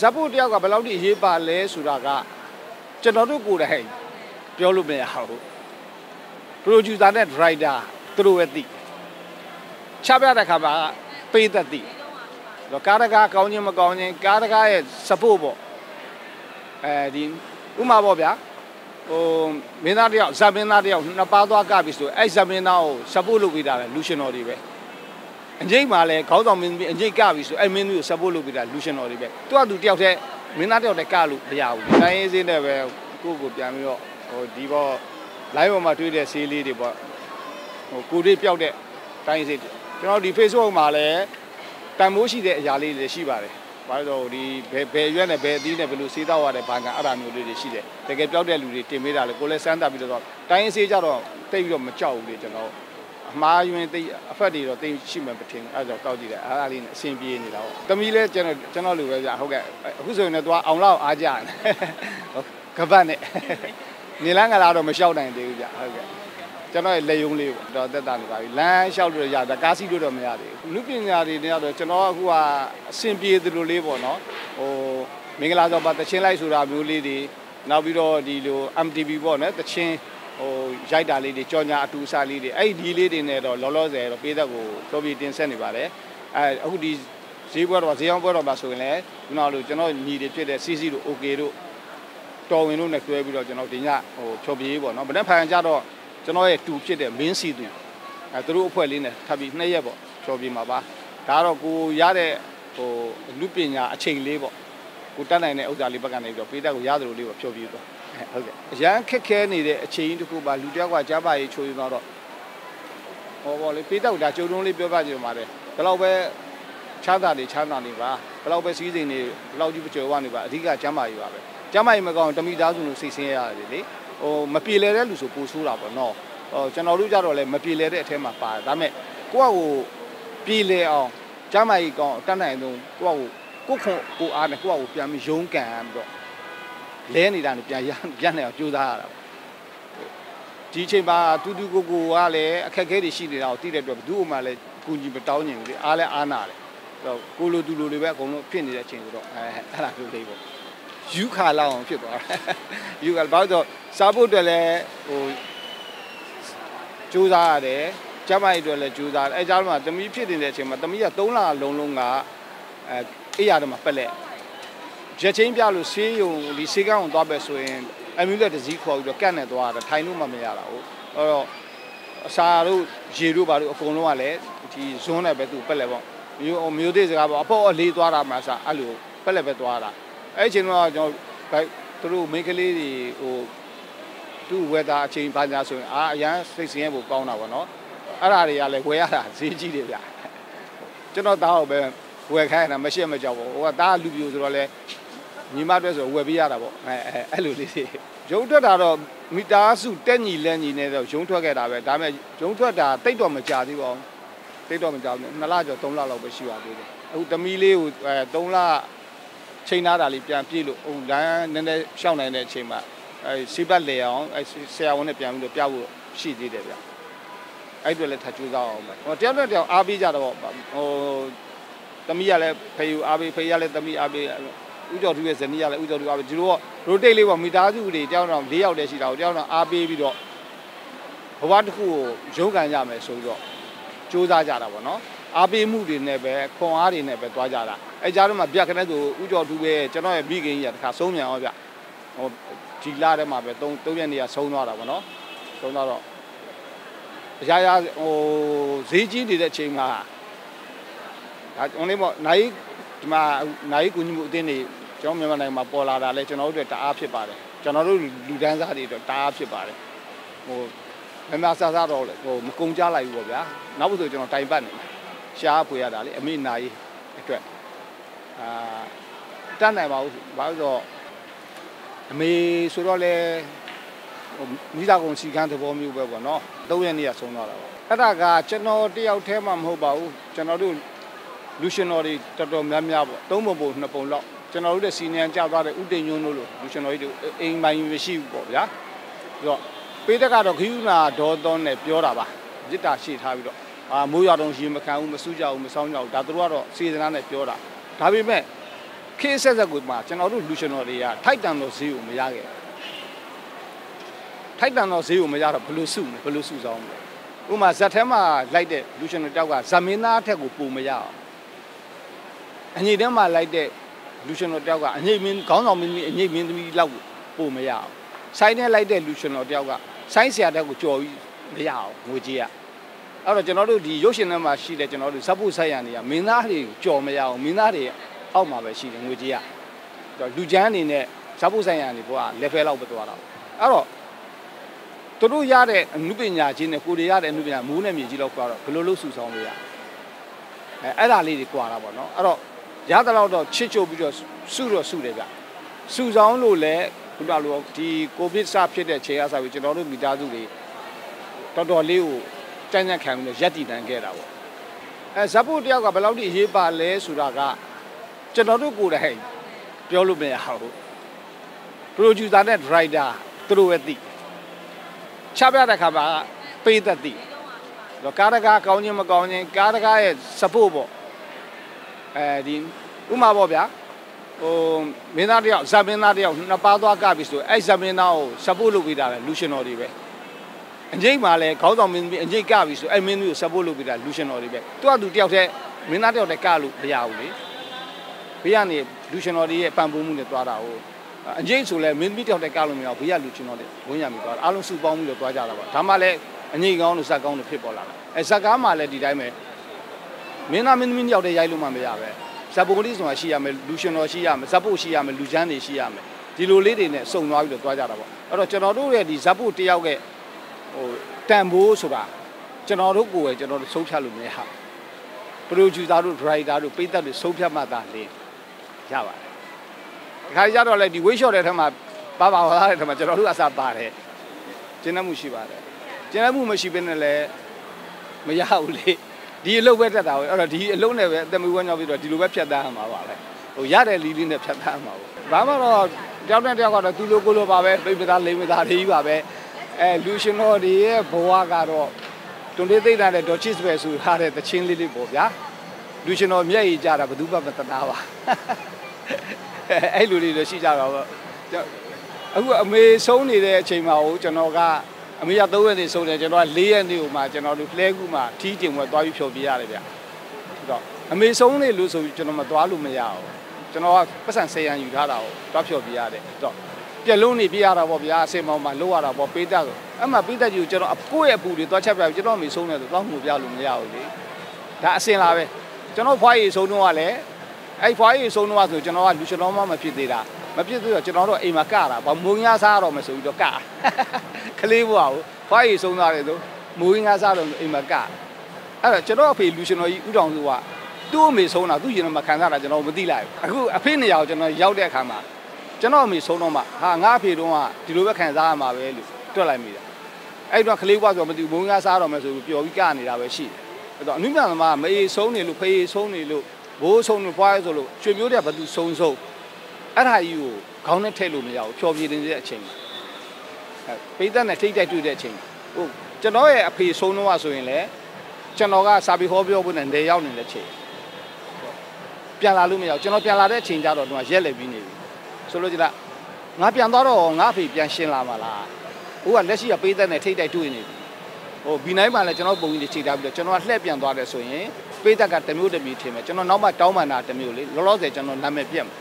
ပုတ်တယောက်ကဘယ်လောက်ထိရေးပါလဲဆိုတာကကျွန်တော်တို့ကိုယ်တိုင်ပြောလို့မရဘူး producer နဲ့ writer သူတို့ပဲသိချပြတဲ့ခါမှာပေးသက်သိတော့ကားတကားကောင်းခြင်းမကောင်းခြင်းကားတကားရဲ့ support ပေါ့ဒီဥမာပေါ့ဗျာဟိုမင်းသားတယောက်ဇမင်းသားတယောက်နှစ်ပါးသွားကပြီဆိုအဲ့ဇမင်းသားကို support လုပ်ပေးတာလေလူရှင်တော်တွေပဲအငိမ့်မှာလဲခေါင်းဆောင်မင်းအငိမ့်ကပြီဆိုအဲ့မင်းသူကို support လုပ်ပေးတာလူရှင်တော်တွေပဲသူကသူတယောက်တည်းမင်းသားတယောက်တည်းကလို့မရဘူးတိုင်းရေးစင်းနဲ့ပဲကိုပြန်ပြီးတော့ဟိုဒီပေါ့ live ပေါ်မှာတွေ့တဲ့ဆေးလေးတွေပေါ့ဟိုကိုတွေပျောက်တဲ့တိုင်းရေးကျွန်တော်ဒီ Facebook မှာလည်းတန်မိုးရှိတဲ့အရာလေးတွေရှိပါတယ်ဘာလို့တော့ဒီဘယ်ရွက်နဲ့ဘယ်အသီးနဲ့ဘယ်လိုစေးတော့ရတဲ့ဘာကအဲ့ဒါမျိုးလေးတွေရှိတယ်တကယ်ပျောက်တဲ့လူတွေတင်ပေးတာလေကိုလည်းစမ်းသပ်ပြီးတော့တိုင်းရေးဆေးကြတော့တိတ်ပြီးတော့မကြောက်ဘူးလေကျွန်တော်အမှားယွင်းတိတ်အဖက်တွေတော့တိတ်ရှိမှမထင်အဲ့ဒါတော့တောက်ကြည့်တယ်အဲ့ဒါလေးနဲ့အဆင်ပြေနေတာပေါ့တမီးလဲကျွန်တော်လူပဲဗျဟုတ်ကဲ့အခုဆိုရင်တော့သွားအောင်လောက်အားကြတယ်ကပတ်နဲ့နေလန်းကလာတော့မလျှောက်နိုင်သေးဘူးဗျဟုတ်ကဲ့ကျွန်တော်ရဲ့လက်ယုံလေးပေါ့တော့သက်တာနေပါပြီလမ်းလျှောက်လို့ရတာကားစီးလို့တော့မရသေးဘူးလူပညာတွေနဲ့တော့ကျွန်တော်အခုကအဆင်ပြေသလိုလေးပေါ့နော်ဟိုမင်္ဂလာဆောင်ပါတချင်းလိုက်ဆိုတာမျိုးလေးတွေနောက်ပြီးတော့ဒီလို MTV ပေါ့နော်တချင်းဟိုရိုက်တာလေးတွေကြော်ညာအတူစားလေးတွေအဲ့ဒီလေးတွေနဲ့တော့လောလောဆယ်တော့ပေးသက်ကိုဖြောပြတင်ဆက်နေပါတယ်အခုဒီဈေးဘွဲတော့ဈေးအောင်ဘွဲတော့ပါဆိုရင်လည်းခုနကလိုကျွန်တော်ညီတွေဖြစ်တဲ့ CC တို့ OK တို့တော်ဝင်တို့နဲ့တွဲပြီးတော့ကျွန်တော်ဒီညဟိုဖြောပြပေါ့နော်ဗနဲ့ဖန်ကြတော့ကျွန်တော်ရဲ့တူဖြစ်တဲ့မင်းစီသူသူတို့အဖွဲ့လေးနဲ့ထပ်ပြီး2ရက်ပေါ့ဖြောပြမှာပါဒါကတော့ကိုရတဲ့ဟိုလူပညာအချိန်လေးပေါ့ကိုတတ်နိုင်တဲ့ဥစ္စာလေးဘက်ကနေပြီးတော့ပေးသက်ကိုရသလိုလေးပေါ့ဖြောပြတော့ဟုတ်ကဲ့အရန်ခက်ခဲနေတဲ့အချိန်တစ်ခုပါလူတယောက်ကကြားပါရေးချိုးရတော့ဟောပေါ့လေပေးသက်ကိုဒါကြုံတုံးလေးပြောပြကြပါတယ်ဘယ်လောက်ပဲချမ်းသာနေပါဘယ်လောက်ပဲစီးစိမ်နေဘယ်လောက်ကြီးမကြော်ဝနေပါအဓိကကျမ်းမာရေးပါပဲကျမ်းမာရေးမကောင်းတမိသားစုလို့စိတ်ဆင်းရတယ်လေဟိုမပြေလဲတဲ့လူဆိုပိုဆိုးတာပေါ့နော်ဟိုကျွန်တော်တို့ကြတော့လည်းမပြေလဲတဲ့အထဲမှာပါတယ်ဒါပေမဲ့ကိုယ့်ကိုပြေလဲအောင်ကျမ်းမာရေးကောင်းတတ်နိုင်ဆုံးကိုယ့်ကိုခွန်ကိုအားနဲ့ကိုယ့်ကိုပြန်ပြီးရုန်းကန်ပြီးတော့လဲနေတာနဲ့ပြန်ရနိုင်အောင်ကြိုးစားရတာဒီအချိန်မှာတူကိုကလည်းအခက်အခဲတွေရှိနေတာကိုသိတဲ့အတွက်ဘယ်သူမှလည်းကူညီမတောင်းညင်ဘူးလေအားလည်းအားနာတယ်တော့ကိုလိုတူလိုတွေပဲအကုန်လုံးဖြစ်နေတဲ့အချိန်ဆိုတော့အဲ့ဒါမျိုးလေးပေါ့ယူခါလောက်အောင်ဖြစ်သွားတယ်ယူခါဘာလို့တော့စားဖို့အတွက်လည်းဟိုကြိုးစားရတယ်ကျမကြီးအတွက်လည်းကြိုးစားတယ်အဲကြားမှာသမီးဖြစ်နေတဲ့အချိန်မှာသမီးက3လလုံးကအေးရတယ်မှာပက်လက်ရက်ချင်းပြလို့ဆေးရုံဒီဆေးကန်းကိုသွားပဲဆိုရင်အမျိုးလက်တစည်းခေါ်ပြီးတော့ကတ်နဲ့သွားတာထိုင်လို့မှမရတာဟုတ်အဲ့တော့အစာတို့ရေတို့ဘာတို့အကုန်လုံးကလည်းဒီဇွန်းနဲ့ပဲသူပက်လက်ပေါ့မျိုးသေးစကားပေါ့အပေါ့အလေးသွားတာမှစအဲ့လိုပက်လက်ပဲသွားတာအဲ့အချိန်တော့ကျွန်တော်သူတို့မိန်းကလေးတွေဟိုသူ့ဝက်သားအချိန်ပါညာဆိုရင်အရန်စိတ်ဆင်းရဲဖို့ကောင်းတာပေါ့နော်အဲ့ဒါတွေကလည်းဝယ်ရတာဈေးကြီးတယ်ဗျကျွန်တော်သားကိုပဲဝယ်ခိုင်းတာမရှိမကြောက်ဘူးဟိုကသားလူပြိုဆိုတော့လေညီမအတွက်ဆိုဝယ်ပေးရတာပေါ့အဲ့လိုလေးတွေရုံထွက်တာတော့မီတာစုတက်ညီလက်ညီနဲ့တော့ရုံထွက်ခဲ့တာပဲဒါပေမဲ့ရုံထွက်တာတိတ်တော့မကြသေးပါဘူးတိတ်တော့မကြောက်ဘူး2လကျော်3လလောက်ပဲရှိပါသေးတယ်အခုသမီးလေးကို3လချိန်နာတာလေးပြန်ပြေးလို့ဟိုလမ်းနည်းနည်းရှောင်းနိုင်တဲ့အချိန်မှာစီးပတ်လေအောင်ဆရာဝန်နဲ့ပြန်ပြီးတော့ပြဖို့ရှိသေးတယ်ဗျအဲ့တွေလည်းထပ်ကြိုးစားအောင်ပဲဟိုတယောက်နဲ့တယောက်အားပေးကြတော့ဟိုသမီးကလည်းဖေယူအားပေးဖေရလည်းသမီးအားပေးဥကျော်သူရဲ့ဇနီးကလည်းဥကျော်သူအားပေးဒီလိုရိုတိတ်လေးပေါ့မိသားစုတွေတယောက်တော့4ယောက်တည်းရှိတာကိုတယောက်တော့အားပေးပြီးတော့ဘဝတစ်ခုကိုရုန်းကန်ရမယ်ဆိုပြီးတော့ကြိုးစားကြတာပေါ့နော်အားပေးမှုတွေနဲ့ပဲခွန်အားတွေနဲ့ပဲသွားကြတာအဲကြားထဲမှာပြက်ခနဲ့ဆိုဥကျော်သူပဲကျွန်တော်ရဲ့မိခင်ကြီးကတခါဆုံးမြန်အောင်ဗျဟိုဒီလာထဲမှာပဲ3ရက်နေရဆုံးသွားတာပေါ့နော်ဆုံးသွားတော့အရာရာဟိုဈေးကြီးနေတဲ့အချိန်မှာဒါအုံးလေးပေါ့နိုင်ဒီမှာနိုင်ကူညီမှုအသင်းတွေကျွန်တော်မြန်မာနိုင်ငံမှာပေါ်လာတာလဲကျွန်တော်တို့အတွက်တအားဖြစ်ပါတယ်ကျွန်တော်တို့လူဒန်းစားတွေအတွက်တအားဖြစ်ပါတယ်ဟိုမမဆာတော့ဟိုမကုံကြလိုက်ဘူးပေါ့ဗျာနောက်ဆိုကျွန်တော်တိုင်ပတ်နေရှားဖွေရတာလေအမိနိုင်အတွက်တတ်နိုင်ပါဘူးဘာလို့ဆိုအမေဆိုတော့လေမိသားကုန်စီကန်းသဘောမျိုးပဲပေါ့နော်3ရက်နေ့ကဆုံးသွားတာပေါ့အဲ့ဒါကကျွန်တော်တယောက်တည်းမှမဟုတ်ပါဘူးကျွန်တော်တို့လူရှင်တော်တွေတော်တော်များများပေါ့3ပုံ2ပုံလောက်ကျွန်တော်တို့ရဲ့စီနီယံကြောက်သွားတဲ့ဥတည်ညွန်းတို့လိုလူရှင်တော်တွေအိမ်ပိုင်းမရှိဘူးပေါ့ဗျာပြီးတော့ပေးတဲ့ကတော့ခ ्यू နာဒေါ်သွန်းနဲ့ပြောတာပါမြစ်တာရှေ့ထားပြီးတော့မိုးရွာတော့ရေမခံဘူးမစူးကြဘူးမဆောင်းကြဘူးဒါတို့ကတော့စေတနာနဲ့ပြောတာဒါပေမဲ့ခခေတ်ဆက်ဆက်ကိုမှကျွန်တော်တို့လူရှင်တော်တွေကထိုက်တန်သောဈေးကိုမရခဲ့ထိုက်တန်သောဈေးကိုမရတော့ဘယ်လိုစုဆောင်လဲဥမာဇက်ထဲမှာလိုက်တဲ့လူရှင်တော်တောက်ကဇမင်းသားအထက်ကိုပုံမရအောင်အငိတ်ထဲမှာလိုက်တဲ့လူရှင်တော်တောက်ကအငိတ်မင်းခေါင်းဆောင်မင်းအငိတ်မင်းသမီးလောက်ပုံမရအောင်ဆိုင်းထဲလိုက်တဲ့လူရှင်တော်တောက်ကဆိုင်းဆရာတက်ကိုကြော်ပြီးမရအောင်ငွေကြေးရအဲ့တော့ကျွန်တော်တို့ဒီရုပ်ရှင်ထဲမှာရှိတဲ့ကျွန်တော်တို့ဇက်ဖို့ဆက်ရံတွေကမင်းသားတွေကိုကြော်မရအောင်မင်းသားတွေအောက်မှာပဲရှိတယ်ငွေကြေးရလူချမ်းအနေနဲ့ဇက်ဖို့ဆက်ရံတွေဘောက level လောက်ပဲသွားတာအဲ့တော့သူတို့ရတဲ့အမှုပညာချင်းနဲ့ကိုယ်တွေရတဲ့အမှုပညာမိုးနဲ့မြေကြီးလောက်ကွာတော့ဘယ်လိုလုပ်စုဆောင်လို့ရအဲ့ဒါလေးတွေကွာတာပေါ့နော်အဲ့တော့ရတဲ့လောက်တော့ချစ်ချုပ်ပြီးတော့စုတယ်ဗျစုဆောင်လို့လည်းခုနလိုဒီကိုဗစ်စဖြစ်တဲ့ခြေရစားပြီးကျွန်တော်တို့မိသားစုတွေတော်တော်လေးကိုကြမ်းကြမ်းခံပြီးတော့ရက်တည်တန်းခဲ့တာပေါ့ဇက်ဖို့တယောက်ကဘယ်လောက်ထိအရေးပါလဲဆိုတာကကျွန်တော်တို့ကိုယ်တိုင်ပြောလို့မရဘူးပရိုဂျူဆာနဲ့ဒရိုက်တာသူတို့ပဲသိချပြတဲ့ခါမှာပေးသက်သိတော့ကားတကားကောင်းချင်းမကောင်းချင်းကားတကားရဲ့ support ပေါ့ဒီဥမာပေါ့ဗျာဟိုမင်းသားတယောက်ဇက်မင်းသားတယောက်နှစ်ပါးသွားကပြီဆိုအဲ့ဇက်မင်းသားကို support လုပ်ပေးတာလေလူရှင်တော်တွေပဲအငိမ့်မှာလဲခေါင်းဆောင်မင်းအငိမ့်ကပြီဆိုအဲ့မင်းမျိုးကို support လုပ်ပေးတာလူရှင်တော်တွေပဲသူကသူတယောက်တည်းမင်းသားတယောက်တည်းကလို့မရဘူးလေဘေးကနေလူရှင်တော်တွေရဲ့ပံ့ပိုးမှုနဲ့သွားတာဟိုအငိမ့်ဆိုလဲမင်းတယောက်တည်းကလို့မရဘူးဘေးကလူရှင်တော်တွေဝင်ရပြီသွားအားလုံးစုပေါင်းပြီးတော့သွားကြတာပါဒါမှလည်းအငိမ့်ကောင်းလို့ဇက်ကောင်းလို့ဖြစ်ပေါ်လာတာဇက်ကားမှလည်းဒီတိုင်းပဲမင်းသားမင်းသမီးတယောက်တည်းရိုက်လို့မှမရပဲဇက်ပုံကလေးဆိုတာရှိရမယ်လူရှင်တော်ရှိရမယ်ဇက်ဖို့ရှိရမယ်လူချမ်းတွေရှိရမယ်ဒီလိုလေးတွေနဲ့စုံသွားပြီးတော့သွားကြတာပေါ့အဲ့တော့ကျွန်တော်တို့ရဲ့ဒီဇက်ဖို့တယောက်ရဲ့ဟိုတန်ဖိုးဆိုတာကျွန်တော်တို့ကိုယ်ပဲကျွန်တော်တို့ဆုံးဖြတ်လို့မရဘူးပရိုဂျူဆာတို့ဒရိုက်တာတို့ပိတ်သက်တို့ဆုံးဖြတ်မှသာလေရပါတယ်အခါကျတော့လေဒီဝေးရှော့တဲ့ထက်မှာပါလာတဲ့ထက်မှာကျွန်တော်တို့အစားပါတယ်ကျင်းနှမှုရှိပါတယ်ကျင်းနှမှုမရှိဘဲနဲ့လည်းမရဘူးလေဒီအလုပ်ပဲတက်တာပဲအဲ့တော့ဒီအလုပ်နဲ့ပဲအသက်မွေးဝမ်းကြောင်းပြီးတော့ဒီလိုပဲဖြတ်သန်းရမှာပါပဲဟိုရတဲ့လီလေးနဲ့ဖြတ်သန်းရမှာပေါ့ဘာမှတော့တယောက်နဲ့တယောက်ကတော့သူလိုကိုလိုပါပဲပိပသားလိမ္မသားတွေကြီးပါပဲလူရှင်တော်တွေရဲ့ဘဝကတော့တွန်လေးသိတာတဲ့ဒေါ်ချစ်ပဲဆိုထားတဲ့တချင်းလေးပေါ့ဗျာလူရှင်တော်မျက်ရည်ကြတာဘယ်သူမှမတနာပါအဲ့လူတွေတော့ရှိကြတော့အခုအမေဆုံးနေတဲ့အချိန်မှာဟိုကျွန်တော်ကအမေက3ရက်နေဆုံးတယ်ကျွန်တော်က4ရက်နေဟိုမှာကျွန်တော်တို့လှဲကူမှာထီးတင်ဝဲသွားပြီးဖြော်ပြရတယ်ဗျဆိုတော့အမေဆုံးနေလို့ဆိုပြီးကျွန်တော်မသွားလို့မရဘူးကျွန်တော်ကပတ်စံ10ရန်ယူထားတာကိုသွားဖြော်ပြရတယ်ဆိုတော့ပြက်လုံးနေပြရတာပေါ့ဗျာအစင်မောင်မှာလောက်ရတာပေါ့ပေးတတ်ဆိုအဲ့မှာပေးတတ်ကြီးကိုကျွန်တော်ကိုယ့်ရဲ့အပူတွေသွားချက်ပြကျွန်တော်အမေဆုံးတယ်ဆိုတော့ငိုပြလို့မရဘူးလေဒါအစင်လာပဲကျွန်တော်ဖွားရည်ဆုံးတော့ကလည်းအဲ့ဖွားရည်ဆုံးတော့ဆိုကျွန်တော်ကလူရှင်တော်မှမဖြစ်သေးတာမဖြစ်သေးတော့ကျွန်တော်တို့အိမ်မှာကတာဗောမုံညာစားတော့မယ်ဆိုပြီးတော့ကခလေးဘွားကိုဖွားရည်ဆုံးသွားတယ်ဆိုမုံညာစားတော့အိမ်မှာကအဲ့တော့ကျွန်တော်အဖေလူရှင်တော်ကြီးဥတောင်စုကသူ့အမေဆုံးတာသူ့ရင်တော့မခံစားတာကျွန်တော်မသိလိုက်ဘူးအခုအဖေနေရာကိုကျွန်တော်ရောက်တဲ့အခါမှာကျွန်တော်အမေဆုံးတော့မှဟာငါအဖေတုန်းကဒီလိုပဲခံစားရမှာပဲလို့တွက်လိုက်မိတာအဲ့တော့ခလေးဘွားဆိုမသိဘူးမုံညာစားတော့မယ်ဆိုပြီးပျော်ပြီးကနေတာပဲရှိတယ်အဲ့တော့အနုမြသမားမေဆုံးနေလို့ဖေးဆုံးနေလို့ဘိုးဆုံးလို့ဖွားရဆိုလို့ရွှေမျိုးတွေကဘသူဆုံးအဲ့ဒါကြီးကိုခေါင်းနဲ့ထည့်လို့မရဘူးဖြော်ပြနေတဲ့အချိန်ပိတ်သက်နဲ့ထိတ်တိုက်တွေ့တဲ့အချိန်ဟိုကျွန်တော်ရဲ့အဖေဆုံးတော့ဆိုရင်လည်းကျွန်တော်ကစာပေဟောပြောဖို့နဲ့နေရောက်နေတဲ့အချိန်ပြန်လာလို့မရဘူးကျွန်တော်ပြန်လာတဲ့အချိန်ကျတော့တော့ရက်လက်ပြီးနေပြီဆိုလို့ကြလားငါပြန်သွားတော့ငါအဖေပြန်ရှင်းလာမှာလားဟိုကလက်ရှိကပိတ်သက်နဲ့ထိတ်တိုက်တွေ့နေပြီဟိုဘီနိုင်မှလည်းကျွန်တော်ပုံကြီးတွေချိန်ထားပြီးတော့ကျွန်တော်ကလှည့်ပြန်သွားတယ်ဆိုရင်ပိတ်သက်ကတစ်မျိုးတစ်မျိုးထင်မယ်ကျွန်တော်နောက်မှတောင်းပန်တာတစ်မျိုးလေလောလောဆယ်ကျွန်တော်နာမည်ပြတ်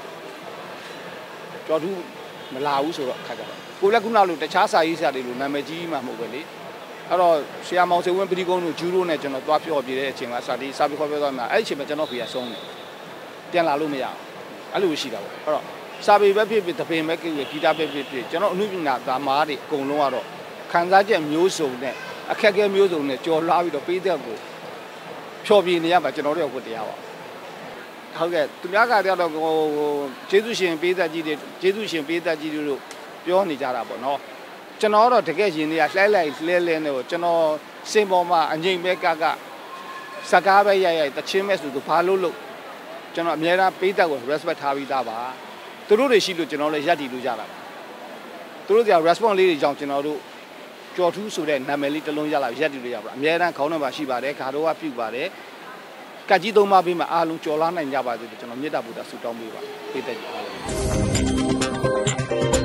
ကျော်သူမလာဘူးဆိုတော့ခါကြတော့ကိုလည်းခုနလိုတခြားစာရေးဆရာတွေလိုနာမည်ကြီးမှမဟုတ်ပဲလေအဲ့တော့ဆရာမောင်စေဝင်းပရိကုန်းတို့ဂျူးတို့နဲ့ကျွန်တော်သွားပြောပြတဲ့အချိန်မှာစာပြီးခေါ်ပြောသွားမှာအဲ့ဒီအချိန်မှာကျွန်တော်ဖေကဆုံးတယ်ပြန်လာလို့မရဘူးအဲ့လိုရှိတာပေါ့အဲ့တော့စာပေပဲဖြစ်ဖြစ်တပင်ပဲကြည့်ရဂီတပဲဖြစ်ဖြစ်ကျွန်တော်အမှုပညာသားမားတွေအကုန်လုံးကတော့ခံစားချက်မျိုးစုံနဲ့အခက်အခဲမျိုးစုံနဲ့ကြော်လွှားပြီးတော့ပေးတဲ့ကိုဖြော်ပြနေရမှာကျွန်တော်တို့ဟုတ်တရားပါဟုတ်ကဲ့သူများကတည်းကတော့ဟိုကျေးဇူးရှင်ပေးသက်ကြီးတွေကျေးဇူးရှင်ပေးသက်ကြီးတို့ပြောနေကြတာပေါ့နော်ကျွန်တော်တော့တကယ်ရှင်တွေကလှဲလဲနေကိုကျွန်တော်စင်ပေါ်မှာအငိမ့်ပဲကစကားပဲရိုက်တချင်းမဲ့ဆိုသူဘာလို့ကျွန်တော်အများအားပေးသက်ကို respect ထားပြီးသားပါသူတို့တွေရှိလို့ကျွန်တော်လည်းရပ်တည်လို့ကြတာပါသူတို့က response လေးတွေကြောင့်ကျွန်တော်တို့ကြော်ထူးဆိုတဲ့နာမည်လေးတစ်လုံးရလာရက်တည်လို့ရပါအများအားခေါင်းထဲမှာရှိပါတယ်ခါတော့ကပြုတ်ပါတယ်ကတ်ကြီးသုံးပါးပြီးမှအားလုံးကြော်လာနိုင်ကြပါစေလို့ကျွန်တော်မေတ္တာပို့တာဆုတောင်းပေးပါပေးတဲ့ကြပါ